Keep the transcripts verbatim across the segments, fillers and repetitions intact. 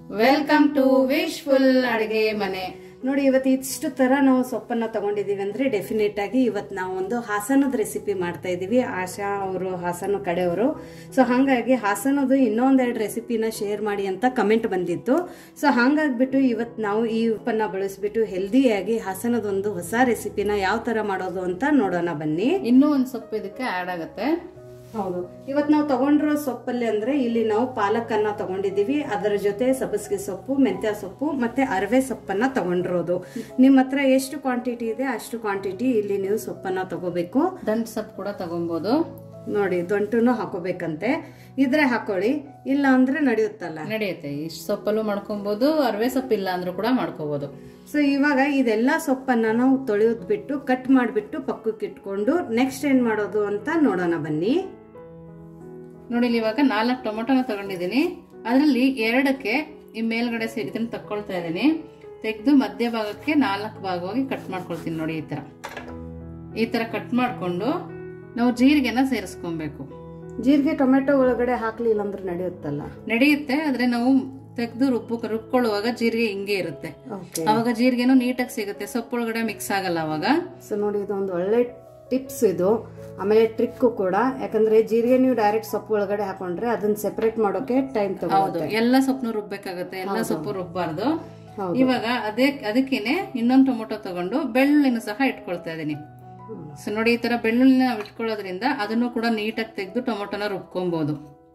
Welcome to wishful ಅಡಿಗೆ ಮನೆ. ನೋಡಿ, ಇವತ್ತು ಇಷ್ಟು ತರ ನಾವು ಸೊಪ್ಪನ್ನ ತಗೊಂಡಿದೀವಿ ಅಂದ್ರೆ ಡೆಫಿನೆಟ್ ಆಗಿ ಇವತ್ತು ನಾವು ಒಂದು ಹಾಸನದ ರೆಸಿಪಿ ಮಾಡ್ತಾ ಇದೀವಿ. ಆಶಾ ಅವರು ಹಾಸನ ಕಡೆಯವರು. ಸೊ ಹಾಗಾಗಿ ಹಾಸನದು ಇನ್ನೊಂದೆರಡು ರೆಸಿಪಿನ ಶೇರ್ ಮಾಡಿ ಅಂತ ಕಮೆಂಟ್ ಬಂದಿತ್ತು. ಸೊ ಹಾಗಾಗ್ಬಿಟ್ಟು ಇವತ್ತು ನಾವು ಈ ಉಪ್ಪನ್ನ ಬಳಸ್ಬಿಟ್ಟು ಹೆಲ್ದಿಯಾಗಿ ಹಾಸನದೊಂದು ಹೊಸ ರೆಸಿಪಿನ ಯಾವ ತರ ಮಾಡೋದು ಅಂತ ನೋಡೋಣ ಬನ್ನಿ. ಇನ್ನೂ ಒಂದು ಸೊಪ್ಪು ಇದಕ್ಕೆ ಆಡ್ ಆಗುತ್ತೆ. ಹೌದು, ಇವತ್ತು ನಾವು ತಗೊಂಡಿರೋ ಸೊಪ್ಪಲ್ಲಿ ಅಂದ್ರೆ ಇಲ್ಲಿ ನಾವು ಪಾಲಕನ್ನ ತಗೊಂಡಿದೀವಿ, ಅದರ ಜೊತೆ ಸಬ್ಬಸಿಗೆ ಸೊಪ್ಪು, ಮೆಂತ್ಯ ಸೊಪ್ಪು ಮತ್ತೆ ಅರವೆ ಸೊಪ್ಪನ್ನ ತಗೊಂಡಿರೋದು. ನಿಮ್ಮ ಹತ್ರ ಎಷ್ಟು ಕ್ವಾಂಟಿಟಿ ಇದೆ ಅಷ್ಟು ಕ್ವಾಂಟಿಟಿ ಇಲ್ಲಿ ನೀವು ಸೊಪ್ಪನ್ನ ತಗೋಬೇಕು. ದಂಟು ಸೊಪ್ಪು ಕೂಡ ತಗೊಬಹುದು. ನೋಡಿ, ದಂಟುನು ಹಾಕೋಬೇಕಂತೆ, ಇದ್ರೆ ಹಾಕೊಳ್ಳಿ, ಇಲ್ಲ ಅಂದ್ರೆ ನಡೆಯುತ್ತಲ್ಲ, ನಡೆಯುತ್ತೆ. ಇಷ್ಟು ಸೊಪ್ಪಲ್ಲೂ ಮಾಡ್ಕೊಬಹುದು, ಅರವೆ ಸೊಪ್ಪು ಇಲ್ಲ ಅಂದ್ರೂ ಕೂಡ ಮಾಡ್ಕೋಬಹುದು. ಸೊ ಇವಾಗ ಇದೆಲ್ಲ ಸೊಪ್ಪನ್ನ ನಾವು ತೊಳೆಯೋದ್ ಬಿಟ್ಟು ಕಟ್ ಮಾಡಿಬಿಟ್ಟು ಪಕ್ಕಕ್ಕೆ ಇಟ್ಕೊಂಡು ನೆಕ್ಸ್ಟ್ ಏನ್ ಮಾಡೋದು ಅಂತ ನೋಡೋಣ ಬನ್ನಿ. ನೋಡಿ, ಇವಾಗ ನಾಲ್ಕು ಟೊಮೊಟೊನ ತಗೊಂಡಿದ್ದೀನಿ. ಅದರಲ್ಲಿ ಎರಡಕ್ಕೆ ಈ ಮೇಲ್ಗಡೆ ಇದನ್ನ ತಕ್ಕೊಳ್ತಾ ಇದ್ದೀನಿ. ತೆಗೆದು ಮಧ್ಯ ಭಾಗಕ್ಕೆ ನಾಲ್ಕು ಭಾಗವಾಗಿ ಕಟ್ ಮಾಡ್ಕೊಳ್ತೀನಿ. ನೋಡಿ, ಈ ತರ ಈ ತರ ಕಟ್ ಮಾಡ್ಕೊಂಡು ನಾವು ಜೀರಿಗೆನ ಸೇರಿಸ್ಕೊಬೇಕು. ಜೀರಿಗೆ ಟೊಮೆಟೊ ಒಳಗಡೆ ಹಾಕ್ಲಿಲ್ಲ ಅಂದ್ರೆ ನಡೆಯುತ್ತಲ್ಲ? ನಡೆಯುತ್ತೆ, ಆದ್ರೆ ನಾವು ತೆಗೆದು ರುಬ್ಬು ರುಬ್ಕೊಳ್ಳುವಾಗ ಜೀರಿಗೆ ಹಿಂಗೆ ಇರುತ್ತೆ. ಅವಾಗ ಜೀರಿಗೆನು ನೀಟಾಗಿ ಸಿಗುತ್ತೆ, ಸೊಪ್ಪೊಳಗಡೆ ಮಿಕ್ಸ್ ಆಗಲ್ಲ ಅವಾಗ. ಸೊ ನೋಡಿ, ಇದು ಒಂದು ಒಳ್ಳೆ ಟಿಪ್ಸ್ ಇದು, ಆಮೇಲೆ ಟ್ರಿಕ್ ಕೂಡ. ಯಾಕಂದ್ರೆ ಜೀರಿಗೆ ನೀವು ಡೈರೆಕ್ಟ್ ಸೊಪ್ಪು ಒಳಗಡೆ ಹಾಕೊಂಡ್ರೆ ಅದನ್ನ ಸೆಪರೇಟ್ ಮಾಡೋಕೆ ಟೈಮ್ ತಗೊಳುತ್ತೆ. ಎಲ್ಲ ಸೊಪ್ಪು ರುಬ್ಬೇಕಾಗುತ್ತೆ, ಎಲ್ಲ ಸೊಪ್ಪು ರುಬ್ಬಾರ್ದು. ಇವಾಗ ಅದೇ ಅದಕ್ಕೇನೆ ಇನ್ನೊಂದು ಟೊಮೊಟೊ ತಗೊಂಡು ಬೆಳ್ಳುಳ್ಳಿನೂ ಸಹ ಇಟ್ಕೊಳ್ತಾ ಇದೀನಿ. ಸೊ ನೋಡಿ, ಈ ತರ ಬೆಳ್ಳುಳ್ಳಿನ ಇಟ್ಕೊಳ್ಳೋದ್ರಿಂದ ಅದನ್ನು ಕೂಡ ನೀಟಾಗಿ ತೆಗೆದು ಟೊಮೊಟೊನ ರುಬ್ಕೊಬಹುದು.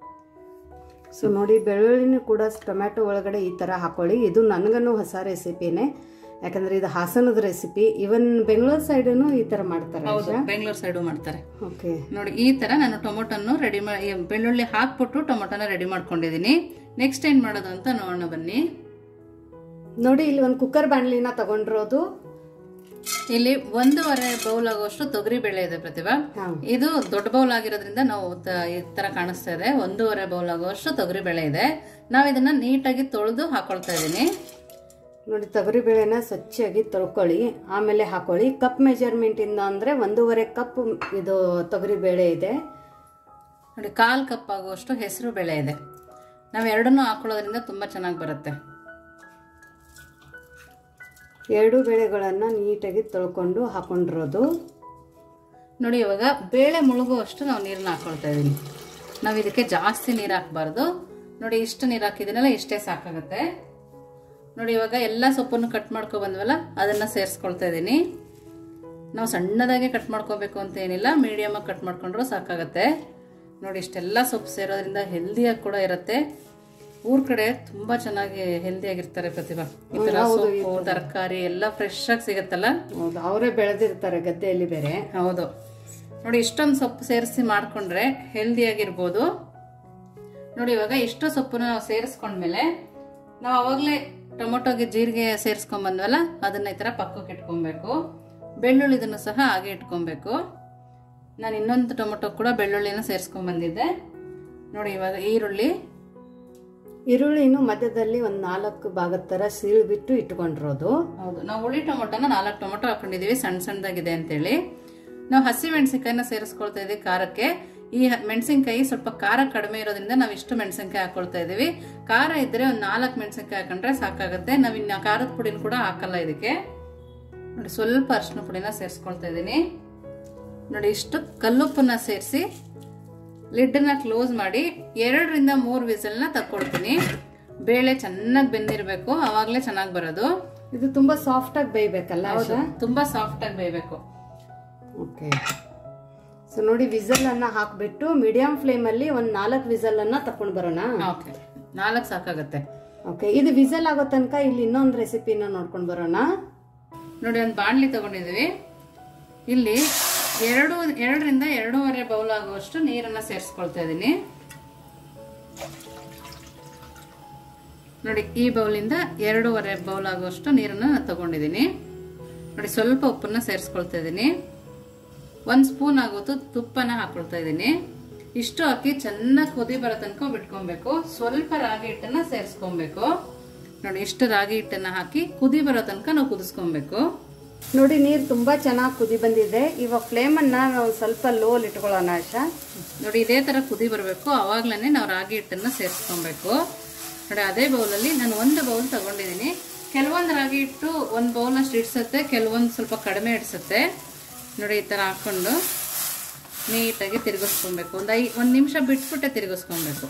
ಸೊ ನೋಡಿ, ಬೆಳ್ಳುಳ್ಳಿನೂ ಕೂಡ ಟೊಮ್ಯಾಟೊ ಒಳಗಡೆ ಈ ತರ ಹಾಕೊಳ್ಳಿ. ಇದು ನನಗನ್ನು ಹೊಸ ರೆಸಿಪಿನೇ, ಯಾಕಂದ್ರೆ ಇದು ಹಾಸನದ ರೆಸಿಪಿ. ಇವನ್ ಬೆಂಗಳೂರು ಸೈಡನು ಈ ತರ ಮಾಡ್ತಾರೆ. ಬೆಂಗಳೂರು ಸೈಡು ಮಾಡ್ತಾರೆ. ಓಕೆ, ನೋಡಿ, ಈ ತರ ನಾನು ಟೊಮೊಟೊನ್ನು ರೆಡಿ ಮಾಡಿ ಬೆಳ್ಳುಳ್ಳಿ ಹಾಕ್ಬಿಟ್ಟು ಟೊಮೊಟೊನ ರೆಡಿ ಮಾಡ್ಕೊಂಡಿದೀನಿ. ನೆಕ್ಸ್ಟ್ ಏನ್ ಮಾಡೋದು ಅಂತ ನೋಡೋಣ ಬನ್ನಿ. ನೋಡಿ, ಇಲ್ಲಿ ಒಂದು ಕುಕ್ಕರ್ ಬಾಣಲಿನ ತಗೊಂಡಿರೋದು. ಇಲ್ಲಿ ಒಂದೂವರೆ ಬೌಲ್ ಆಗುವಷ್ಟು ತೊಗರಿ ಬೇಳೆ ಇದೆ ಪ್ರತಿಭಾ. ಇದು ದೊಡ್ಡ ಬೌಲ್ ಆಗಿರೋದ್ರಿಂದ ನಾವು ಈ ತರ ಕಾಣಿಸ್ತಾ ಇದೆ. ಒಂದೂವರೆ ಬೌಲ್ ಆಗುವಷ್ಟು ತೊಗರಿ ಬೇಳೆ ಇದೆ. ನಾವ್ ಇದನ್ನ ನೀಟಾಗಿ ತೊಳೆದು ಹಾಕೊಳ್ತಾ ಇದೀನಿ. ನೋಡಿ, ತೊಗರಿ ಬೇಳೆನ ಸ್ವಚ್ಛಾಗಿ ತೊಳ್ಕೊಳ್ಳಿ, ಆಮೇಲೆ ಹಾಕೊಳ್ಳಿ. ಕಪ್ ಮೆಜರ್ಮೆಂಟ್ ಇಂದ ಅಂದ್ರೆ ಒಂದೂವರೆ ಕಪ್ ಇದು ತೊಗರಿ ಬೇಳೆ ಇದೆ. ನೋಡಿ, ಕಾಲ್ ಕಪ್ ಆಗುವಷ್ಟು ಹೆಸರು ಬೇಳೆ ಇದೆ. ನಾವ್ ಎರಡನ್ನೂ ಹಾಕೊಳ್ಳೋದ್ರಿಂದ ತುಂಬಾ ಚೆನ್ನಾಗಿ ಬರುತ್ತೆ. ಎರಡು ಬೇಳೆಗಳನ್ನ ನೀಟಾಗಿ ತೊಳ್ಕೊಂಡು ಹಾಕೊಂಡಿರೋದು. ನೋಡಿ, ಇವಾಗ ಬೇಳೆ ಮುಳುಗುವಷ್ಟು ನಾವು ನೀರನ್ನ ಹಾಕೊಳ್ತಾ ಇದೀನಿ. ನಾವ್ ಇದಕ್ಕೆ ಜಾಸ್ತಿ ನೀರು ಹಾಕಬಾರ್ದು. ನೋಡಿ, ಇಷ್ಟು ನೀರು ಹಾಕಿದಿನಲ್ಲ, ಇಷ್ಟೇ ಸಾಕಾಗುತ್ತೆ. ನೋಡಿ, ಇವಾಗ ಎಲ್ಲ ಸೊಪ್ಪನ್ನು ಕಟ್ ಮಾಡ್ಕೊ ಬಂದ್ವಲ್ಲ, ಅದನ್ನ ಸೇರಿಸ್ಕೊಳ್ತಾ ಇದೀನಿ. ನಾವು ಸಣ್ಣದಾಗೆ ಕಟ್ ಮಾಡ್ಕೋಬೇಕು ಅಂತ ಏನಿಲ್ಲ, ಮೀಡಿಯಮ್ ಆಗಿ ಕಟ್ ಮಾಡ್ಕೊಂಡ್ರು ಸಾಕಾಗತ್ತೆ. ನೋಡಿ, ಇಷ್ಟೆಲ್ಲ ಸೊಪ್ಪು ಸೇರೋದ್ರಿಂದ ಹೆಲ್ದಿಯಾಗಿ ಕೂಡ ಇರುತ್ತೆ. ಊರ್ ಕಡೆ ತುಂಬಾ ಚೆನ್ನಾಗಿ ಹೆಲ್ದಿ ಆಗಿರ್ತಾರೆ ಪ್ರತಿಭಾ. ಈ ತರ ಸೊಪ್ಪು ತರಕಾರಿ ಎಲ್ಲ ಫ್ರೆಶ್ ಆಗಿ ಸಿಗತ್ತಲ್ಲ. ಹೌದು, ಅವರೇ ಬೆಳೆದಿರ್ತಾರೆ ಗದ್ದೆಯಲ್ಲಿ ಬೇರೆ. ಹೌದು, ನೋಡಿ, ಇಷ್ಟೊಂದು ಸೊಪ್ಪು ಸೇರಿಸಿ ಮಾಡ್ಕೊಂಡ್ರೆ ಹೆಲ್ದಿ ಆಗಿರ್ಬೋದು. ನೋಡಿ, ಇವಾಗ ಇಷ್ಟು ಸೊಪ್ಪನ್ನ ನಾವು ಸೇರಿಸ್ಕೊಂಡ್ಮೇಲೆ ನಾವು ಅವಾಗ್ಲೇ ಟೊಮೊಟೊಗೆ ಜೀರಿಗೆ ಸೇರಿಸ್ಕೊಂಡ್ ಬಂದ್ವಲ್ಲ, ಅದನ್ನ ಈ ತರ ಪಕ್ಕಕ್ಕೆ ಇಟ್ಕೊಬೇಕು. ಬೆಳ್ಳುಳ್ಳಿದನ್ನು ಸಹ ಹಾಗೆ ಇಟ್ಕೊಬೇಕು. ನಾನು ಇನ್ನೊಂದು ಟೊಮೊಟೊ ಕೂಡ ಬೆಳ್ಳುಳ್ಳಿನ ಸೇರಿಸ್ಕೊಂಡ್ ಬಂದಿದ್ದೆ. ನೋಡಿ, ಇವಾಗ ಈರುಳ್ಳಿ ಈರುಳ್ಳಿನೂ ಮಧ್ಯದಲ್ಲಿ ಒಂದ್ ನಾಲ್ಕು ಭಾಗದ ತರ ಸೀಳ್ಬಿಟ್ಟು ಇಟ್ಕೊಂಡಿರೋದು. ಹೌದು, ನಾವು ಹುಳಿ ಟೊಮೊಟೊನ ನಾಲ್ಕು ಟೊಮೊಟೊ ಹಾಕೊಂಡಿದೀವಿ, ಸಣ್ಣ ಸಣ್ಣದಾಗಿದೆ ಅಂತೇಳಿ. ನಾವು ಹಸಿ ಮೆಣಸಿನ್ಕಾಯಿನ ಸೇರಿಸ್ಕೊಳ್ತಾ ಇದೀವಿ ಖಾರಕ್ಕೆ. ಈ ಮೆಣಸಿನ್ಕಾಯಿ ಸ್ವಲ್ಪ ಖಾರ ಕಡಿಮೆ ಇರೋದ್ರಿಂದ ನಾವು ಇಷ್ಟು ಮೆಣಸಿನ್ಕಾಯಿ ಹಾಕೊಳ್ತಾ ಇದೀವಿ. ಖಾರ ಇದ್ರೆ ಒಂದ್ ನಾಲ್ಕು ಮೆಣಸಿನ್ಕಾಯಿ ಹಾಕೊಂಡ್ರೆ ಸಾಕಾಗುತ್ತೆ. ನಾವ್ ಇನ್ನ ಖಾರದ ಪುಡಿನ ಕೂಡ ಹಾಕಲ್ಲ ಇದಕ್ಕೆ. ನೋಡಿ, ಸ್ವಲ್ಪ ಅರಿಶಿನ ಪುಡಿನ ಸೇರಿಸ್ಕೊಳ್ತಾ ಇದೀನಿ. ನೋಡಿ, ಇಷ್ಟು ಕಲ್ಲುಪ್ಪನ್ನ ಸೇರಿಸಿ ಲಿಡ್ನ ಕ್ಲೋಸ್ ಮಾಡಿ ಎರಡರಿಂದ ಮೂರು ವಿಸಲ್ನ ತಕ್ಕೊಳ್ತೀನಿ. ಬೇಳೆ ಚೆನ್ನಾಗಿ ಬೆಂದಿರ್ಬೇಕು, ಅವಾಗ್ಲೇ ಚೆನ್ನಾಗಿ ಬರೋದು. ಇದು ತುಂಬಾ ಸಾಫ್ಟ್ ಆಗಿ ಬೇಯ್ಬೇಕಲ್ಲ? ತುಂಬಾ ಸಾಫ್ಟ್ ಆಗಿ ಬೇಯ್ಬೇಕು. ಓಕೆ, ಸೊ ನೋಡಿ, ವಿಸಲ್ ಅನ್ನ ಹಾಕ್ಬಿಟ್ಟು ಮೀಡಿಯಂ ಫ್ಲೇಮ್ ಅಲ್ಲಿ ಒಂದ್ ನಾಲ್ಕು ವಿಸಲ್ ಅನ್ನ ತಕೊಂಡ್ ಬರೋಣ. ಓಕೆ, ನಾಲ್ಕು ಸಾಕಾಗತ್ತೆ. ಓಕೆ, ಇದು ವಿಸಲ್ ಆಗೋ ತನಕ ಇಲ್ಲಿ ಇನ್ನೊಂದು ರೆಸಿಪಿನ ನೋಡ್ಕೊಂಡ್ ಬರೋಣ. ನೋಡಿ, ಒಂದು ಬಾಣ್ಲಿ ತಗೊಂಡಿದೀವಿ. ಇಲ್ಲಿ ಎರಡು ಎರಡರಿಂದ ಎರಡೂವರೆ ಬೌಲ್ ಆಗುವಷ್ಟು ನೀರನ್ನ ಸೇರಿಸ್ಕೊಳ್ತಾ ಇದೀನಿ. ನೋಡಿ, ಈ ಬೌಲಿಂದ ಎರಡೂವರೆ ಬೌಲ್ ಆಗುವಷ್ಟು ನೀರನ್ನ ತಗೊಂಡಿದೀನಿ. ನೋಡಿ, ಸ್ವಲ್ಪ ಉಪ್ಪನ್ನ ಸೇರಿಸ್ಕೊಳ್ತಾ ಇದೀನಿ. ಒಂದ್ ಸ್ಪೂನ್ ಆಗೋದು ತುಪ್ಪನ ಹಾಕೊಳ್ತಾ ಇದೀನಿ. ಇಷ್ಟು ಹಾಕಿ ಚೆನ್ನಾಗಿ ಕುದಿ ಬರೋ ತನಕ ಬಿಟ್ಕೊಬೇಕು. ಸ್ವಲ್ಪ ರಾಗಿ ಹಿಟ್ಟನ್ನ ಸೇರಿಸ್ಕೊಬೇಕು. ನೋಡಿ, ಇಷ್ಟು ರಾಗಿ ಹಿಟ್ಟನ್ನ ಹಾಕಿ ಕುದಿ ಬರೋ ತನಕ ನಾವು ಕುದಿಸ್ಕೊಬೇಕು. ನೋಡಿ, ನೀರು ತುಂಬಾ ಚೆನ್ನಾಗಿ ಕುದಿ ಬಂದಿದೆ. ಇವಾಗ ಫ್ಲೇಮ್ ಅನ್ನ ನಾವು ಸ್ವಲ್ಪ ಲೋ ಅಲ್ಲಿ ಇಟ್ಕೊಳ್ಳೋಣ ಆಶಾ. ನೋಡಿ, ಇದೇ ತರ ಕುದಿ ಬರಬೇಕು. ಅವಾಗ್ಲೇನೆ ನಾವು ರಾಗಿ ಹಿಟ್ಟನ್ನ ಸೇರಿಸ್ಕೊಬೇಕು. ನೋಡಿ ಅದೇ ಬೌಲಲ್ಲಿ ನಾನು ಒಂದು ಬೌಲ್ ತಗೊಂಡಿದ್ದೀನಿ. ಕೆಲವೊಂದು ರಾಗಿ ಹಿಟ್ಟು ಒಂದು ಬೌಲಷ್ಟು ಇಡ್ಸುತ್ತೆ, ಕೆಲವೊಂದು ಸ್ವಲ್ಪ ಕಡಿಮೆ ಇಡ್ಸುತ್ತೆ. ನೋಡಿ ಈ ಥರ ಹಾಕ್ಕೊಂಡು ನೀಟಾಗಿ ತಿರುಗಿಸ್ಕೊಬೇಕು. ಒಂದು ಐ ಒಂದು ನಿಮಿಷ ಬಿಟ್ಬಿಟ್ಟೆ ತಿರುಗಿಸ್ಕೊಬೇಕು.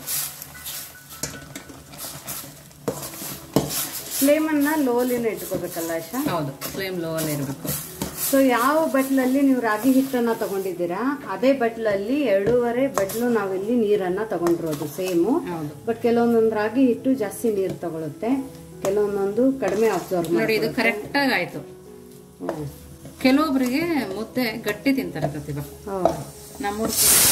ಫ್ಲೇಮನ್ನು ಲೋಲಿನ ಇಟ್ಕೋಬೇಕಲ್ಲ ಆಶಾ? ಹೌದು, ಫ್ಲೇಮ್ ಲೋ ಅಲ್ಲಿ ಇರಬೇಕು. ಸೊ ಯಾವ ಬಟ್ಲಲ್ಲಿ ನೀವು ರಾಗಿ ಹಿಟ್ಟನ್ನು ತಗೊಂಡಿದ್ದೀರಾ ಅದೇ ಬಟ್ಲಲ್ಲಿ ಎರಡೂವರೆ ಬಟ್ಲು ನಾವಿಲ್ಲಿ ನೀರನ್ನು ತಗೊಂಡಿರೋದು ಸೇಮು. ಬಟ್ ಕೆಲವೊಂದೊಂದು ರಾಗಿ ಹಿಟ್ಟು ಜಾಸ್ತಿ ನೀರು ತಗೊಳುತ್ತೆ, ಕೆಲವೊಂದೊಂದು ಕಡಿಮೆ ಅಬ್ಸರ್ವ್ ಮಾಡಿ. ನೋಡಿ ಇದು ಕರೆಕ್ಟಾಗಿ ಆಯಿತು. ಕೆಲವೊಬ್ಬರಿಗೆ ಮುದ್ದೆ ಗಟ್ಟಿ ತಿಂತಾರೆ ಪ್ರತಿಭಾ. ನಮ್ಮೂರು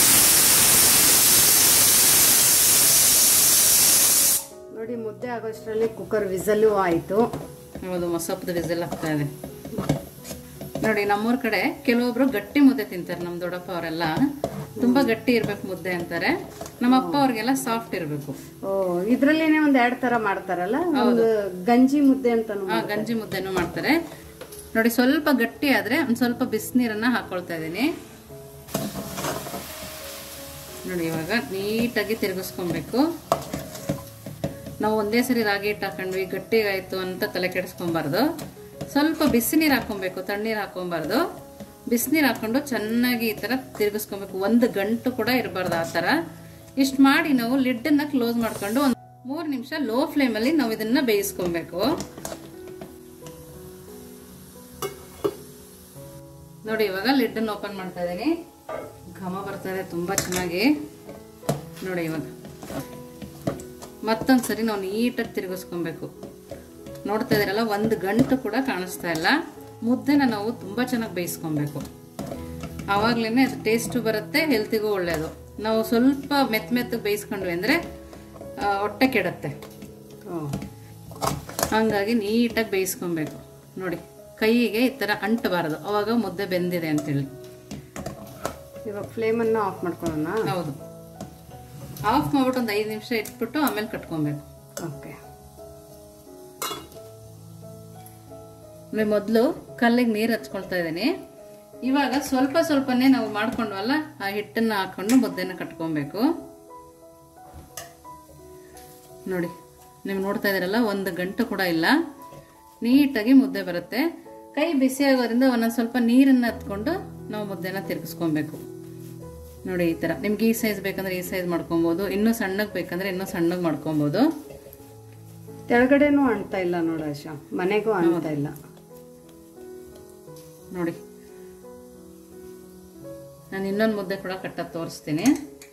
ನೋಡಿ ಮುದ್ದೆ ಆಗೋಷ್ಟರಲ್ಲಿ ಕುಕ್ಕರ್ ವಿಸಲು ಆಯಿತು. ಹೌದು, ಮೊಸಪ್ಪದ ವಿಸಲ್ ಆಗ್ತಾ ಇದೆ. ನೋಡಿ ನಮ್ಮೂರ್ ಕಡೆ ಕೆಲವೊಬ್ರು ಗಟ್ಟಿ ಮುದ್ದೆ ತಿಂತಾರೆ. ನಮ್ ದೊಡ್ಡಪ್ಪ ಅವರೆಲ್ಲ ತುಂಬಾ ಗಟ್ಟಿ ಇರ್ಬೇಕು ಮುದ್ದೆ ಅಂತಾರೆ. ನಮ್ಮ ಅಪ್ಪ ಅವ್ರಿಗೆಲ್ಲ ಸಾಫ್ಟ್ ಇರ್ಬೇಕು. ಓ, ಇದ್ರಲ್ಲೇನೆ ಒಂದ್ ಎರಡ್ ತರ ಮಾಡ್ತಾರಲ್ಲ, ಒಂದು ಗಂಜಿ ಮುದ್ದೆ ಅಂತ. ಗಂಜಿ ಮುದ್ದೆನೂ ಮಾಡ್ತಾರೆ. ನೋಡಿ ಸ್ವಲ್ಪ ಗಟ್ಟಿ ಆದ್ರೆ ಒಂದ್ ಸ್ವಲ್ಪ ಬಿಸಿನೀರನ್ನ ಹಾಕೊಳ್ತಾ ಇದೀನಿ. ನೋಡಿ ಇವಾಗ ನೀಟಾಗಿ ತಿರುಗಿಸ್ಕೊಬೇಕು. ನಾವು ಒಂದೇ ಸರಿ ರಾಗಿ ಹಿಟ್ಟು ಹಾಕೊಂಡ್ವಿ ಗಟ್ಟಿಗಾಯ್ತು ಅಂತ ತಲೆ ಕೆಡಿಸ್ಕೊಬಾರ್ದು. ಸ್ವಲ್ಪ ಬಿಸಿನೀರು ಹಾಕೊಬೇಕು, ತಣ್ಣೀರು ಹಾಕೊಬಾರ್ದು. ಬಿಸಿನೀರು ಹಾಕೊಂಡು ಚೆನ್ನಾಗಿ ಈ ತರ ತಿರುಗಿಸ್ಕೊಬೇಕು. ಒಂದು ಗಂಟು ಕೂಡ ಇರಬಾರ್ದು ಆ ತರ. ಇಷ್ಟು ಮಾಡಿ ನಾವು ಲಿಡ್ ಅನ್ನ ಕ್ಲೋಸ್ ಮಾಡ್ಕೊಂಡು ಒಂದ್ ಮೂರ್ ನಿಮಿಷ ಲೋ ಫ್ಲೇಮ್ ಅಲ್ಲಿ ನಾವು ಇದನ್ನ ಬೇಯಿಸ್ಕೊಬೇಕು. ನೋಡಿ ಇವಾಗ ಲಿಡ್ ಅನ್ನು ಓಪನ್ ಮಾಡ್ತಾ ಇದೀನಿ. ಘಮ ಬರ್ತಾ ಇದೆ ತುಂಬಾ ಚೆನ್ನಾಗಿ. ನೋಡಿ ಇವಾಗ ಮತ್ತೊಂದ್ಸರಿ ನಾವು ನೀಟಾಗಿ ತಿರುಗಿಸ್ಕೊಬೇಕು. ನೋಡ್ತಾ ಇದೀರಲ್ಲ, ಒಂದು ಗಂಟು ಕೂಡ ಕಾಣಿಸ್ತಾ ಇಲ್ಲ. ಮುದ್ದೆನ ನಾವು ತುಂಬಾ ಚೆನ್ನಾಗಿ ಬೇಯಿಸ್ಕೊಬೇಕು. ಆವಾಗ್ಲೇನೆ ಅದು ಟೇಸ್ಟು ಬರುತ್ತೆ, ಹೆಲ್ತಿಗೂ ಒಳ್ಳೇದು. ನಾವು ಸ್ವಲ್ಪ ಮೆತ್ತ ಮೆತ್ತಗೆ ಬೇಯಿಸ್ಕೊಂಡ್ವಿ ಅಂದ್ರೆ ಹೊಟ್ಟೆ ಕೆಡುತ್ತೆ. ಹಂಗಾಗಿ ನೀಟಾಗಿ ಬೇಯಿಸ್ಕೊಬೇಕು. ನೋಡಿ ಕೈಗೆ ಈ ತರ ಅಂಟಬಾರದು, ಅವಾಗ ಮುದ್ದೆ ಬೆಂದಿದೆ ಅಂತೇಳಿ. ಇವಾಗ ಫ್ಲೇಮನ್ನು ಆಫ್ ಮಾಡ್ಕೊಳ್ಳೋಣ. ಹೌದು, ಆಫ್ ಮಾಡ್ಬಿಟ್ಟು ಒಂದು ಐದು ನಿಮಿಷ ಇಟ್ಬಿಟ್ಟು ಆಮೇಲೆ ಕಟ್ಕೊಬೇಕು. ಓಕೆ. ಮೊದಲು ಕಲ್ಲಿಗೆ ನೀರು ಹಚ್ಕೊಳ್ತಾ ಇದ್ದೀನಿ. ಇವಾಗ ಸ್ವಲ್ಪ ಸ್ವಲ್ಪನೇ ನಾವು ಮಾಡ್ಕೊಂಡ್ವಲ್ಲ ಆ ಹಿಟ್ಟನ್ನ ಹಾಕೊಂಡು ಮುದ್ದೆನ ಕಟ್ಕೊಬೇಕು. ನೋಡಿ ನೀವು ನೋಡ್ತಾ ಇದೀರಲ್ಲ, ಒಂದು ಗಂಟು ಕೂಡ ಇಲ್ಲ, ನೀಟಾಗಿ ಮುದ್ದೆ ಬರುತ್ತೆ. ಕೈ ಬಿಸಿ ಆಗೋದ್ರಿಂದ ಒಂದೊಂದು ಸ್ವಲ್ಪ ನೀರನ್ನ ಹತ್ಕೊಂಡು ನಾವು ಮುದ್ದೆನ ತಿರ್ಗಿಸ್ಕೊಬೇಕು. ನೋಡಿ ಈ ತರ. ನಿಮ್ಗೆ ಈ ಸೈಜ್ ಬೇಕಂದ್ರೆ ಈ ಸೈಜ್ ಮಾಡ್ಕೊಬಹುದು, ಇನ್ನೂ ಸಣ್ಣಗ್ ಬೇಕಂದ್ರೆ ಇನ್ನೂ ಸಣ್ಣಗ್ ಮಾಡ್ಕೊಬಹುದು. ಕೆಳಗಡೆನೂ ಅಂಟ್ತಾ ಇಲ್ಲ ನೋಡಿ ಆಶಾ, ಮನೆಗೂ ಅಂಟ್ತಾ ಇಲ್ಲ. ನೋಡಿ ನಾನು ಇನ್ನೊಂದು ಮುದ್ದೆ ಕೂಡ ಕಟ್ಟೋದು ತೋರಿಸ್ತೀನಿ.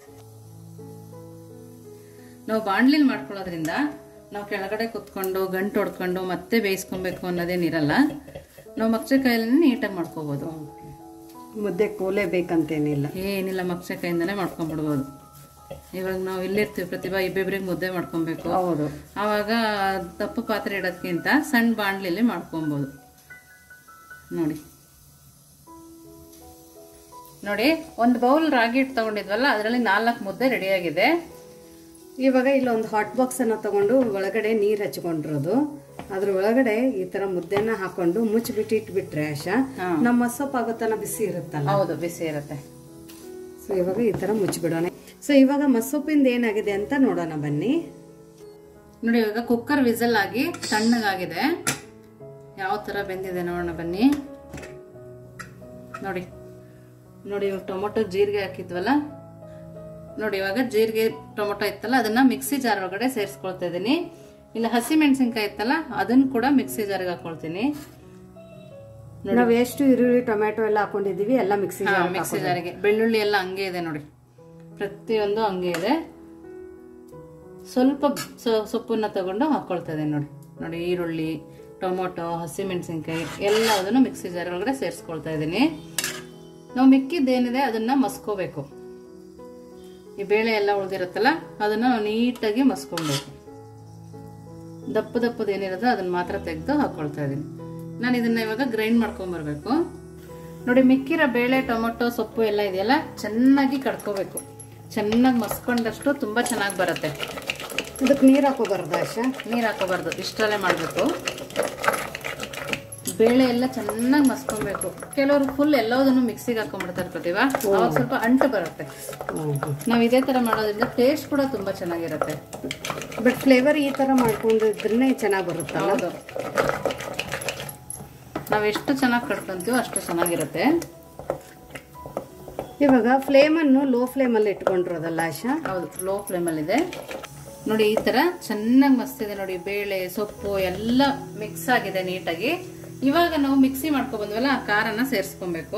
ನಾವು ಬಾಣ್ಲಿಲ್ ಮಾಡ್ಕೊಳ್ಳೋದ್ರಿಂದ ನಾವು ಕೆಳಗಡೆ ಕುತ್ಕೊಂಡು ಗಂಟು ಹೊಡ್ಕೊಂಡು ಮತ್ತೆ ಬೇಯಿಸ್ಕೊಬೇಕು ಅನ್ನೋದೇನಿರಲ್ಲ. ನಾವು ಮಗ್ಚೆ ಕೈಯಲ್ಲಿ ನೀಟಾಗಿ ಮಾಡ್ಕೋಬಹುದು. ಮುದ್ದೆ ಕೋಲೆ ಬೇಕಂತೇನಿಲ್ಲ, ಏನಿಲ್ಲ, ಮಗ್ಚೆ ಕೈಯಿಂದನೇ ಮಾಡ್ಕೊಂಡ್ಬಿಡ್ಬೋದು. ಇವಾಗ ನಾವು ಇಲ್ಲಿರ್ತೀವಿ ಪ್ರತಿಭಾ, ಇಬ್ಬಿಬ್ರಿಗೆ ಮುದ್ದೆ ಮಾಡ್ಕೊಬೇಕು. ಹೌದು, ಆವಾಗ ದಪ್ಪ ಪಾತ್ರೆ ಇಡೋದಕ್ಕಿಂತ ಸಣ್ಣ ಬಾಣ್ಲಿಲಿ ಮಾಡ್ಕೊಬಹುದು. ನೋಡಿ ನೋಡಿ ಒಂದು ಬೌಲ್ ರಾಗಿ ಹಿಟ್ಟು ತಗೊಂಡಿದ್ವಲ್ಲ, ಅದರಲ್ಲಿ ನಾಲ್ಕು ಮುದ್ದೆ ರೆಡಿಯಾಗಿದೆ. ಇವಾಗ ಇಲ್ಲೊಂದು ಹಾಟ್ ಬಾಕ್ಸ್ ಅನ್ನ ತಗೊಂಡು ಒಳಗಡೆ ನೀರ್ ಹಚ್ಕೊಂಡಿರೋದು, ಅದ್ರ ಒಳಗಡೆ ಈ ತರ ಮುದ್ದೆನ ಹಾಕೊಂಡು ಮುಚ್ಚಿಬಿಟ್ಟು ಇಟ್ಬಿಟ್ರೆ ಆಶಾ, ನಮ್ಮ ಮಸೊಪ್ಪು ಆಗೋತನ ಬಿಸಿ ಇರುತ್ತಲ್ಲ. ಹೌದು, ಬಿಸಿ ಇರುತ್ತೆ. ಸೊ ಇವಾಗ ಈ ತರ ಮುಚ್ಚಿಬಿಡೋಣ. ಸೊ ಇವಾಗ ಮಸೊಪ್ಪಿಂದ ಏನಾಗಿದೆ ಅಂತ ನೋಡೋಣ ಬನ್ನಿ. ನೋಡಿ ಇವಾಗ ಕುಕ್ಕರ್ ವಿಸಲ್ ಆಗಿ ತಣ್ಣಗಾಗಿದೆ. ಯಾವ ತರ ಬೆಂದಿದೆ ನೋಡೋಣ ಬನ್ನಿ. ನೋಡಿ ನೋಡಿ ಇವಾಗ ಟೊಮೊಟೊ ಜೀರಿಗೆ ಹಾಕಿದ್ವಲ್ಲ, ನೋಡಿ ಇವಾಗ ಜೀರಿಗೆ ಟೊಮೊಟೊ ಇತ್ತಲ್ಲ ಅದನ್ನ ಮಿಕ್ಸಿ ಜಾರ್ ಒಳಗಡೆ ಸೇರಿಸ್ಕೊಳ್ತಾ ಇದೀನಿ. ಇಲ್ಲ ಹಸಿ ಮೆಣಸಿನ್ಕಾಯಿ ಇತ್ತಲ್ಲ ಅದನ್ನ ಕೂಡ ಮಿಕ್ಸಿ ಜಾರ್ಗೆ ಹಾಕೊಳ್ತೀನಿ. ನಾವು ಎಷ್ಟು ಈರುಳ್ಳಿ ಟೊಮ್ಯಾಟೊ ಎಲ್ಲ ಹಾಕೊಂಡಿದೀವಿ ಎಲ್ಲ ಮಿಕ್ಸಿ ಮಿಕ್ಸಿ ಜಾರಿಗೆ. ಬೆಳ್ಳುಳ್ಳಿ ಎಲ್ಲ ಹಂಗೆ ಇದೆ ನೋಡಿ, ಪ್ರತಿಯೊಂದು ಹಂಗೆ ಇದೆ. ಸ್ವಲ್ಪ ಸೊಪ್ಪನ್ನ ತಗೊಂಡು ಹಾಕೊಳ್ತಾ ಇದ್ದೀನಿ. ನೋಡಿ ನೋಡಿ ಈರುಳ್ಳಿ, ಟೊಮೊಟೊ, ಹಸಿ ಮೆಣಸಿನ್ಕಾಯಿ ಎಲ್ಲದನ್ನು ಮಿಕ್ಸಿ ಜಾರ್ ಒಳಗಡೆ ಸೇರಿಸ್ಕೊಳ್ತಾ ಇದ್ದೀನಿ. ನಾವು ಮಿಕ್ಕಿದ್ದೇನಿದೆ ಅದನ್ನ ಮಸ್ಕೋಬೇಕು. ಈ ಬೇಳೆ ಎಲ್ಲ ಉಳಿದಿರುತ್ತಲ್ಲ ಅದನ್ನ ನಾವು ನೀಟಾಗಿ ಮಸ್ಕೊಬೇಕು. ದಪ್ಪ ದಪ್ಪದ ಏನಿರೋದು ಅದನ್ನ ಮಾತ್ರ ತೆಗೆದು ಹಾಕೊಳ್ತಾ ಇದೀನಿ. ನಾನು ಇದನ್ನ ಇವಾಗ ಗ್ರೈಂಡ್ ಮಾಡ್ಕೊಂಡ್ ಬರ್ಬೇಕು. ನೋಡಿ ಮಿಕ್ಕಿರೋ ಬೇಳೆ, ಟೊಮೊಟೊ, ಸೊಪ್ಪು ಎಲ್ಲ ಇದೆಯಲ್ಲ ಚೆನ್ನಾಗಿ ಕಡ್ಕೋಬೇಕು. ಚೆನ್ನಾಗಿ ಮಸ್ಕೊಂಡಷ್ಟು ತುಂಬಾ ಚೆನ್ನಾಗಿ ಬರುತ್ತೆ. ಇದಕ್ಕೆ ನೀರು ಹಾಕೋಬಾರ್ದು ಆಶಾ? ನೀರು ಹಾಕೋಬಾರ್ದು, ಇಷ್ಟರಲ್ಲೇ ಮಾಡಬೇಕು. ಬೇಳೆ ಎಲ್ಲ ಚೆನ್ನಾಗಿ ಮಸ್ಕೊಬೇಕು. ಕೆಲವರು ಫುಲ್ ಎಲ್ಲದನ್ನು ಮಿಕ್ಸಿಗೆ ಹಾಕೊಂಡ್ಬಿಡ್ತಾರೆ ಪ್ರತಿಭಾ, ಅವಾಗ ಸ್ವಲ್ಪ ಅಂಟು ಬರುತ್ತೆ. ನಾವು ಇದೇ ತರ ಮಾಡೋದ್ರಿಂದ ಟೇಸ್ಟ್ ಕೂಡ ತುಂಬಾ ಚೆನ್ನಾಗಿರುತ್ತೆ. ಬಟ್ ಫ್ಲೇವರ್ ಈ ತರ ಮಾಡ್ಕೊಂಡಿದ್ರೆ ಚೆನ್ನಾಗಿ ಬರುತ್ತೆ. ಹೌದು, ನಾವು ಎಷ್ಟು ಚೆನ್ನಾಗಿ ಕಟ್ಕೊಂತೀವೋ ಅಷ್ಟು ಚೆನ್ನಾಗಿರುತ್ತೆ. ಇವಾಗ ಫ್ಲೇಮ್ ಅನ್ನು ಲೋ ಫ್ಲೇಮ್ ಅಲ್ಲಿ ಇಟ್ಕೊಂಡಿರೋದಲ್ಲ ಆಶಾ? ಹೌದು, ಲೋ ಫ್ಲೇಮ್ ಅಲ್ಲಿ ಇದೆ ನೋಡಿ. ಈ ತರ ಚೆನ್ನಾಗಿ ಮಸ್ತಿದೆ ನೋಡಿ. ಬೇಳೆ ಸೊಪ್ಪು ಎಲ್ಲ ಮಿಕ್ಸ್ ಆಗಿದೆ ನೀಟಾಗಿ. ಇವಾಗ ನಾವು ಮಿಕ್ಸಿ ಮಾಡ್ಕೊ ಬಂದ್ವಲ್ಲ, ಆ ಖಾರನ ಸೇರಿಸ್ಕೊಬೇಕು.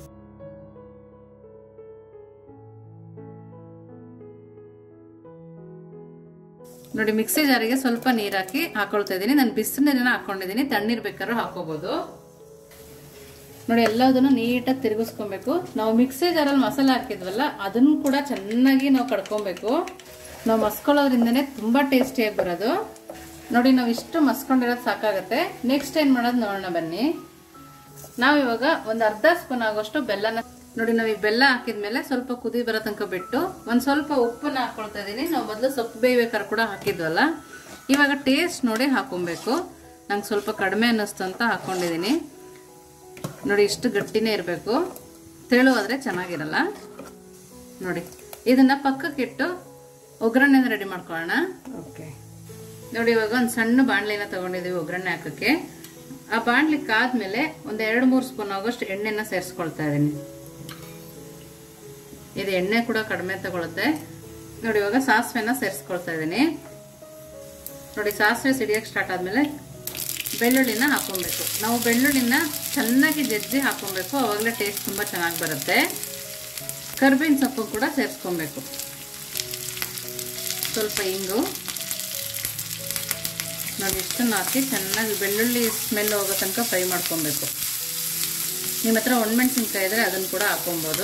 ನೋಡಿ ಮಿಕ್ಸಿ ಜಾರಿಗೆ ಸ್ವಲ್ಪ ನೀರ್ ಹಾಕಿ ಹಾಕೊಳ್ತಾ ಇದೀನಿ. ನಾನು ಬಿಸಿ ನೀರನ್ನ ಹಾಕೊಂಡಿದೀನಿ, ತಣ್ಣೀರ್ ಬೇಕಾದ್ರೂ ಹಾಕೋಬಹುದು. ನೋಡಿ ಎಲ್ಲದನ್ನು ನೀಟಾಗಿ ತಿರುಗಿಸ್ಕೊಬೇಕು. ನಾವು ಮಿಕ್ಸಿ ಜಾರಲ್ಲಿ ಮಸಾಲೆ ಹಾಕಿದ್ವಲ್ಲ, ಅದನ್ನು ಕೂಡ ಚೆನ್ನಾಗಿ ನಾವು ಕಡ್ಕೊಬೇಕು. ನಾವು ಮಸ್ಕೊಳ್ಳೋದ್ರಿಂದನೇ ತುಂಬಾ ಟೇಸ್ಟಿಯಾಗಿ ಬರೋದು. ನೋಡಿ ನಾವು ಇಷ್ಟು ಮಸ್ಕೊಂಡಿರೋದು ಸಾಕಾಗತ್ತೆ. ನೆಕ್ಸ್ಟ್ ಏನ್ ಮಾಡೋದು ನೋಡೋಣ ಬನ್ನಿ. ನಾವಿವಾಗ ಒಂದು ಅರ್ಧ ಸ್ಪೂನ್ ಆಗೋಷ್ಟು ಬೆಲ್ಲನ ನೋಡಿ, ನಾವು ಈ ಬೆಲ್ಲ ಹಾಕಿದ್ಮೇಲೆ ಸ್ವಲ್ಪ ಕುದಿ ಬರೋ ತನಕ ಬಿಟ್ಟು ಒಂದ್ ಸ್ವಲ್ಪ ಉಪ್ಪನ್ನ ಹಾಕೊಳ್ತಾ ಇದೀನಿ. ನಾವು ಮೊದಲು ಸೊಪ್ಪು ಬೇಯ್ಬೇಕಾದ್ರೆ ಕೂಡ ಹಾಕಿದ್ವಲ್ಲ, ಇವಾಗ ಟೇಸ್ಟ್ ನೋಡಿ ಹಾಕೊಬೇಕು. ನಂಗೆ ಸ್ವಲ್ಪ ಕಡಿಮೆ ಅನ್ನಿಸ್ತು ಅಂತ ಹಾಕೊಂಡಿದೀನಿ. ನೋಡಿ ಇಷ್ಟು ಗಟ್ಟಿನೇ ಇರಬೇಕು, ತೆಳುವಾದ್ರೆ ಚೆನ್ನಾಗಿರಲ್ಲ. ನೋಡಿ ಇದನ್ನ ಪಕ್ಕಕ್ಕಿಟ್ಟು ಒಗ್ಗರಣೆನ ರೆಡಿ ಮಾಡ್ಕೊಳ್ಳೋಣ. ಓಕೆ ನೋಡಿ ಇವಾಗ ಒಂದು ಸಣ್ಣ ಬಾಣಲಿನ ತಗೊಂಡಿದೀವಿ ಒಗ್ಗರಣೆ ಹಾಕಕ್ಕೆ. ಆ ಬಾಣಲಿ ಕಾದ್ಮೇಲೆ ಒಂದ್ ಎರಡು ಮೂರು ಸ್ಪೂನ್ ಆಗೋಷ್ಟು ಎಣ್ಣೆನ ಸೇರಿಸ್ಕೊಳ್ತಾ ಇದೀನಿ. ಇದು ಎಣ್ಣೆ ಕೂಡ ಕಡಿಮೆ ತಗೊಳುತ್ತೆ. ನೋಡಿ ಇವಾಗ ಸಾಸಿವೆನ ಸೇರಿಸ್ಕೊಳ್ತಾ ಇದೀನಿ. ನೋಡಿ ಸಾಸಿವೆ ಸಿಡಿಯಕ್ಕೆ ಸ್ಟಾರ್ಟ್ ಆದ್ಮೇಲೆ ಬೆಳ್ಳುಳ್ಳಿನ ಹಾಕೊಬೇಕು. ನಾವು ಬೆಳ್ಳುಳ್ಳಿನ ಚೆನ್ನಾಗಿ ಜಜ್ಜಿ ಹಾಕೊಬೇಕು, ಅವಾಗಲೇ ಟೇಸ್ಟ್ ತುಂಬಾ ಚೆನ್ನಾಗಿ ಬರುತ್ತೆ. ಕರ್ಬೇವಿನ ಸೊಪ್ಪು ಕೂಡ ಸೇರಿಸ್ಕೊಬೇಕು. ಸ್ವಲ್ಪ ಇಂಗು ನೋಡಿ ಇಷ್ಟನ್ನು ಹಾಕಿ ಚೆನ್ನಾಗಿ ಬೆಳ್ಳುಳ್ಳಿ ಸ್ಮೆಲ್ ಹೋಗೋ ತನಕ ಫ್ರೈ ಮಾಡ್ಕೊಬೇಕು. ನಿಮ್ಮ ಹತ್ರ ಒಣಮೆಣಸಿನ್ಕಾಯಿ ಇದ್ರೆ ಅದನ್ನು ಕೂಡ ಹಾಕೊಬೋದು.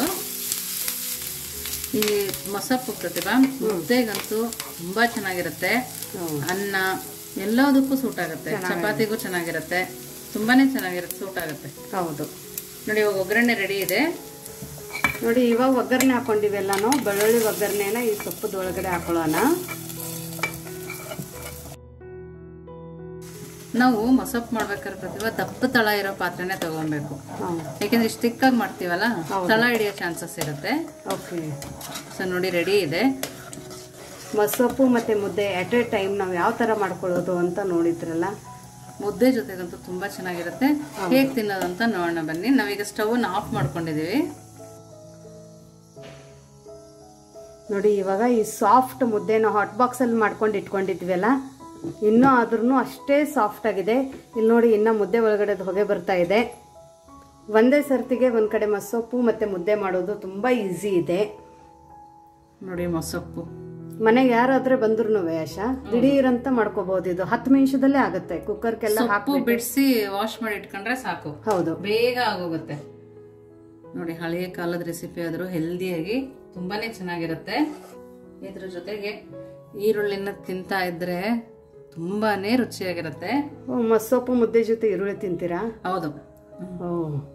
ಈ ಮೊಸಪ್ಪು ಪ್ರತಿಭಾ ಮುದ್ದೆಗಂತೂ ತುಂಬಾ ಚೆನ್ನಾಗಿರುತ್ತೆ. ಅನ್ನ ಎಲ್ಲದಕ್ಕೂ ಸೂಟ್ ಆಗುತ್ತೆ, ಚಪಾತಿಗೂ ಚೆನ್ನಾಗಿರುತ್ತೆ, ತುಂಬಾನೇ ಚೆನ್ನಾಗಿರುತ್ತೆ, ಸೂಟ್ ಆಗುತ್ತೆ. ಹೌದು ನೋಡಿ ಇವಾಗ ಒಗ್ಗರಣೆ ರೆಡಿ ಇದೆ. ನೋಡಿ ಇವಾಗ ಒಗ್ಗರಣೆ ಹಾಕೊಂಡಿವೆಲ್ಲಾನು, ಬೆಳ್ಳುಳ್ಳಿ ಒಗ್ಗರಣೆನ ಈ ಸೊಪ್ಪದ ಒಳಗಡೆ ಹಾಕೊಳ್ಳೋಣ. ನಾವು ಮೊಸಪ್ಪು ಮಾಡ್ಬೇಕಾದ್ರೆ ಪ್ರತಿಭಾ ದಪ್ಪ ತಳ ಇರೋ ಪಾತ್ರೆನೇ ತಗೊಬೇಕು. ಯಾಕೆಂದ್ರೆ ಇಷ್ಟು ತಿಕ್ಕಾಗಿ ಮಾಡ್ತೀವಲ್ಲ, ತಳ ಹಿಡಿಯೋ ಚಾನ್ಸಸ್ ಇರುತ್ತೆ. ಓಕೆ, ಸೊ ನೋಡಿ ರೆಡಿ ಇದೆ. ಮೊಸಪ್ಪು ಮತ್ತೆ ಮುದ್ದೆ ಅಟ್ ಎ ಟೈಮ್ ನಾವು ಯಾವ ತರ ಮಾಡ್ಕೊಳ್ಳೋದು ಅಂತ ನೋಡಿದ್ರಲ್ಲ. ಮುದ್ದೆ ಜೊತೆಗಂತೂ ತುಂಬಾ ಚೆನ್ನಾಗಿರುತ್ತೆ. ಹೇಗೆ ತಿನ್ನೋದಂತ ನೋಡೋಣ ಬನ್ನಿ. ನಾವೀಗ ಸ್ಟವ್ ಆಫ್ ಮಾಡ್ಕೊಂಡಿದೀವಿ. ನೋಡಿ ಇವಾಗ ಈ ಸಾಫ್ಟ್ ಮುದ್ದೆನ ಹಾಟ್ ಬಾಕ್ಸ್ ಅಲ್ಲಿ ಮಾಡ್ಕೊಂಡು ಇಟ್ಕೊಂಡಿದ್ವಲ್ಲ, ಇನ್ನೂ ಆದ್ರೂ ಅಷ್ಟೇ ಸಾಫ್ಟ್ ಆಗಿದೆ. ಇಲ್ಲಿ ನೋಡಿ ಇನ್ನ ಮುದ್ದೆ ಒಳಗಡೆ ಹೊಗೆ ಬರ್ತಾ ಇದೆ. ಒಂದೇ ಸರ್ತಿಗೆ ಒಂದ್ ಕಡೆ ಮೊಸಪ್ಪು ಮತ್ತೆ ಮುದ್ದೆ ಮಾಡೋದು ತುಂಬಾ ಈಸಿ ಇದೆ. ನೋಡಿ ಮೊಸಪ್ಪು ಮನೆಗೆ ಯಾರಾದ್ರೆ ಬಂದ್ರು ಆಶಾ ದಿಢೀರಂತ ಮಾಡ್ಕೋಬಹುದು. ಇದು ಹತ್ತು ನಿಮಿಷದಲ್ಲೇ ಆಗುತ್ತೆ. ಕುಕ್ಕರ್ಗೆಲ್ಲ ಹಾಕಿ ಬಿಡಿಸಿ ವಾಶ್ ಮಾಡಿ ಇಟ್ಕೊಂಡ್ರೆ ಸಾಕು. ಹೌದು, ಬೇಗ ಆಗೋಗುತ್ತೆ. ನೋಡಿ ಹಳೆಯ ಕಾಲದ ರೆಸಿಪಿ ಆದ್ರೂ ಹೆಲ್ದಿಯಾಗಿ ತುಂಬಾನೇ ಚೆನ್ನಾಗಿರುತ್ತೆ. ಇದ್ರ ಜೊತೆಗೆ ಈರುಳ್ಳಿನ ತಿಂತಾ ಇದ್ರೆ ತುಂಬಾನೇ ರುಚಿಯಾಗಿರುತ್ತೆ. ಮೊಸಪ್ಪು ಮುದ್ದೆ ಜೊತೆ ಈರುಳ್ಳಿ ತಿಂತೀರಾ? ಹೌದು. ಓ,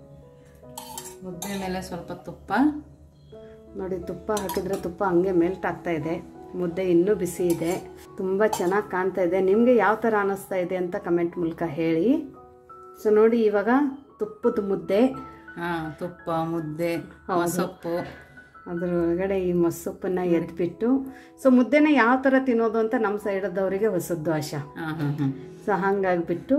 ಮುದ್ದೆ ಮೇಲೆ ಸ್ವಲ್ಪ ತುಪ್ಪ ನೋಡಿ, ತುಪ್ಪ ಹಾಕಿದ್ರೆ ತುಪ್ಪ ಹಂಗೆ ಮೆಲ್ಟ್ ಆಗ್ತಾ ಇದೆ. ಮುದ್ದೆ ಇನ್ನೂ ಬಿಸಿ ಇದೆ, ತುಂಬಾ ಚೆನ್ನಾಗಿ ಕಾಣ್ತಾ ಇದೆ. ನಿಮ್ಗೆ ಯಾವ ತರ ಅನಿಸ್ತಾ ಇದೆ ಅಂತ ಕಮೆಂಟ್ ಮೂಲಕ ಹೇಳಿ. ಸೊ ನೋಡಿ ಇವಾಗ ತುಪ್ಪದ ಮುದ್ದೆ, ಹಾ ತುಪ್ಪ ಮುದ್ದೆ ಮೊಸಪ್ಪು, ಅದ್ರ ಒಳಗಡೆ ಈ ಮೊಸಪ್ಪನ್ನ ಎದ್ಬಿಟ್ಟು, ಸೊ ಮುದ್ದೆನ ಯಾವ ತರ ತಿನ್ನೋದು ಅಂತ ನಮ್ಮ ಸೈಡದವರಿಗೆ ಹೊಸದ್ದು ಆಶಾ. ಸೊ ಹಂಗಾಗ್ಬಿಟ್ಟು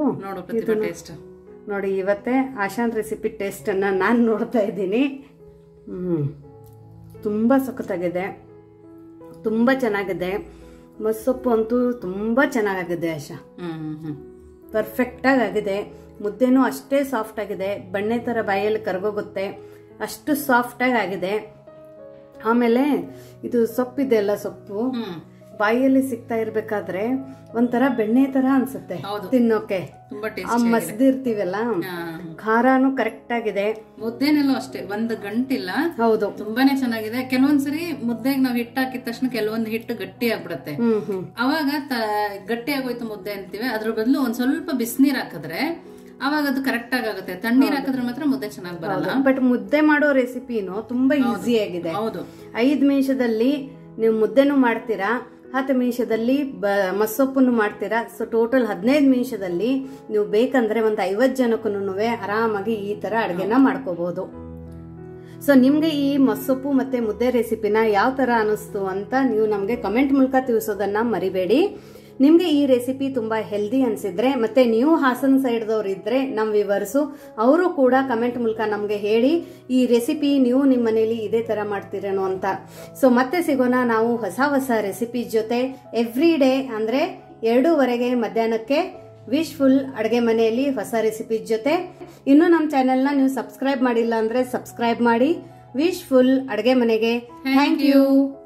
ನೋಡಿ ಇವತ್ತೇ ಆಶಾನ್ ರೆಸಿಪಿ ಟೇಸ್ಟ್ ಅನ್ನ ನಾನು ನೋಡ್ತಾ ಇದ್ದೀನಿ. ಹ್ಮ್ ತುಂಬಾ ಸಖತ್ತಾಗಿದೆ, ತುಂಬಾ ಚೆನ್ನಾಗಿದೆ. ಮೊಸಪ್ಪು ಅಂತೂ ತುಂಬಾ ಚೆನ್ನಾಗಿದೆ ಆಶಾ, ಪರ್ಫೆಕ್ಟ್ ಆಗಿ ಆಗಿದೆ. ಮುದ್ದೆನೂ ಅಷ್ಟೇ ಸಾಫ್ಟ್ ಆಗಿದೆ, ಬಣ್ಣೆ ತರ ಬಾಯಲ್ಲಿ ಕರ್ಗೋಗುತ್ತೆ, ಅಷ್ಟು ಸಾಫ್ಟ್ ಆಗಿ ಆಗಿದೆ. ಆಮೇಲೆ ಇದು ಸೊಪ್ಪಿದೆ ಅಲ್ಲ, ಸೊಪ್ಪು ಬಾಯಿಯಲ್ಲಿ ಸಿಗ್ತಾ ಇರ್ಬೇಕಾದ್ರೆ ಒಂಥರ ಬೆಣ್ಣೆ ತರ ಅನ್ಸುತ್ತೆ ತಿನ್ನೋಕೆ. ಮಸ್ದಿರ್ತೀವಲ್ಲ, ಖಾರಾನು ಕರೆಕ್ಟ್ ಆಗಿದೆ. ಮುದ್ದೆನೆಲ್ಲೂ ಅಷ್ಟೇ ಒಂದ್ ಗಂಟಿಲ್ಲ. ಹೌದು, ತುಂಬಾನೇ ಚೆನ್ನಾಗಿದೆ. ಕೆಲವೊಂದ್ಸರಿ ಮುದ್ದೆಗೆ ನಾವ್ ಹಿಟ್ಟು ಹಾಕಿದ ತಕ್ಷಣ ಕೆಲವೊಂದ್ ಹಿಟ್ಟು ಗಟ್ಟಿ ಆಗ್ಬಿಡತ್ತೆ. ಅವಾಗ ಗಟ್ಟಿ ಆಗೋಯ್ತು ಮುದ್ದೆ ಅಂತೀವಿ. ಅದ್ರ ಬದಲು ಒಂದ್ ಸ್ವಲ್ಪ ಬಿಸಿನೀರ್ ಹಾಕಿದ್ರೆ ಅವಾಗ ಅದು ಕರೆಕ್ಟ್ ಆಗುತ್ತೆ. ತಣ್ಣೀರ್ ಹಾಕಿದ್ರೆ ಮಾತ್ರ ಮುದ್ದೆ ಚೆನ್ನಾಗಿ ಬರಲ್ಲ. ಬಟ್ ಮುದ್ದೆ ಮಾಡೋ ರೆಸಿಪಿನು ತುಂಬಾ ಈಸಿ ಆಗಿದೆ. ಹೌದು, ಐದ್ ನಿಮಿಷದಲ್ಲಿ ನೀವು ಮುದ್ದೆನೂ ಮಾಡ್ತೀರಾ, ಹತ್ತು ನಿಮಿಷದಲ್ಲಿ ಬ ಮಸ್ಸೊಪ್ಪನ್ನು ಮಾಡ್ತೀರಾ. ಸೊ ಟೋಟಲ್ ಹದಿನೈದು ನಿಮಿಷದಲ್ಲಿ ನೀವು ಬೇಕಂದ್ರೆ ಒಂದು ಐವತ್ತು ಜನಕ್ಕೂ ಆರಾಮಾಗಿ ಈ ತರ ಅಡುಗೆನ ಮಾಡ್ಕೋಬಹುದು. ಸೊ ನಿಮ್ಗೆ ಈ ಮಸ್ಸೊಪ್ಪು ಮತ್ತೆ ಮುದ್ದೆ ರೆಸಿಪಿನ ಯಾವ ತರ ಅನಿಸ್ತು ಅಂತ ನೀವು ನಮ್ಗೆ ಕಮೆಂಟ್ ಮೂಲಕ ತಿಳಿಸೋದನ್ನ ಮರಿಬೇಡಿ. ನಿಮ್ಗೆ ಈ ರೆಸಿಪಿ ತುಂಬಾ ಹೆಲ್ದಿ ಅನ್ಸಿದ್ರೆ ಮತ್ತೆ ನೀವು ಹಾಸನ ಸೈಡ್ದವ್ರು ಇದ್ರೆ ನಮ್ ವಿವರ್ಸು ಅವರು ಕೂಡ ಕಮೆಂಟ್ ಮೂಲಕ ನಮ್ಗೆ ಹೇಳಿ ಈ ರೆಸಿಪಿ ನೀವು ನಿಮ್ಮ ಮನೇಲಿ ಇದೇ ತರ ಮಾಡ್ತೀರೇನೋ ಅಂತ. ಸೊ ಮತ್ತೆ ಸಿಗೋಣ ನಾವು ಹೊಸ ಹೊಸ ರೆಸಿಪಿ ಜೊತೆ ಎವ್ರಿ ಡೇ ಅಂದ್ರೆ ಎರಡೂವರೆಗೆ ಮಧ್ಯಾಹ್ನಕ್ಕೆ ವಿಶ್ ಫುಲ್ ಅಡುಗೆ ಮನೆಯಲ್ಲಿ ಹೊಸ ರೆಸಿಪಿ ಜೊತೆ. ಇನ್ನು ನಮ್ಮ ಚಾನೆಲ್ನ ನೀವು ಸಬ್ಸ್ಕ್ರೈಬ್ ಮಾಡಿಲ್ಲ ಅಂದ್ರೆ ಸಬ್ಸ್ಕ್ರೈಬ್ ಮಾಡಿ. ವಿಶ್ ಫುಲ್ ಅಡುಗೆ ಮನೆಗೆ ಥ್ಯಾಂಕ್ ಯು.